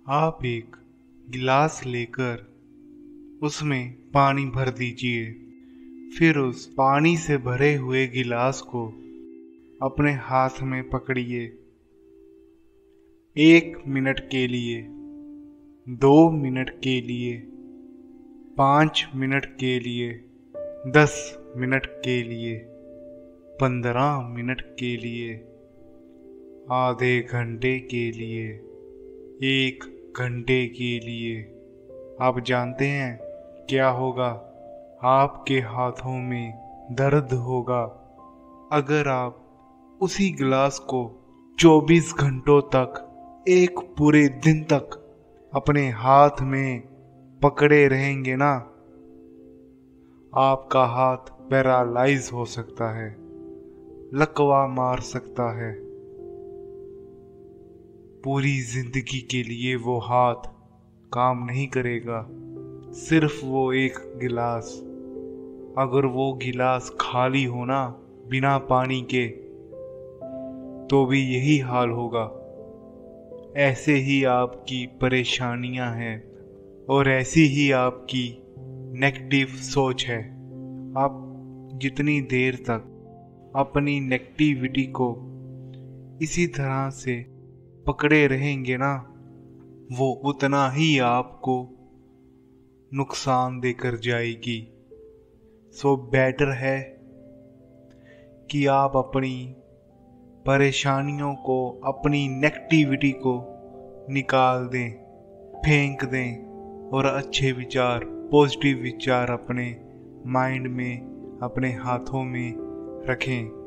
आप एक गिलास लेकर उसमें पानी भर दीजिए। फिर उस पानी से भरे हुए गिलास को अपने हाथ में पकड़िए। 1 मिनट के लिए, 2 मिनट के लिए, 5 मिनट के लिए, 10 मिनट के लिए, 15 मिनट के लिए, आधे घंटे के लिए, 1 घंटे के लिए। आप जानते हैं क्या होगा? आपके हाथों में दर्द होगा। अगर आप उसी गिलास को 24 घंटों तक, एक पूरे दिन तक अपने हाथ में पकड़े रहेंगे ना, आपका हाथ पैरालाइज हो सकता है, लकवा मार सकता है। पूरी जिंदगी के लिए वो हाथ काम नहीं करेगा। सिर्फ वो एक गिलास, अगर वो गिलास खाली हो ना, बिना पानी के, तो भी यही हाल होगा। ऐसे ही आपकी परेशानियां हैं और ऐसी ही आपकी नेगेटिव सोच है। आप जितनी देर तक अपनी नेगेटिविटी को इसी तरह से पकड़े रहेंगे ना, वो उतना ही आपको नुकसान देकर जाएगी। सो बेटर है कि आप अपनी परेशानियों को, अपनी नेगेटिविटी को निकाल दें, फेंक दें और अच्छे विचार, पॉजिटिव विचार अपने माइंड में, अपने हाथों में रखें।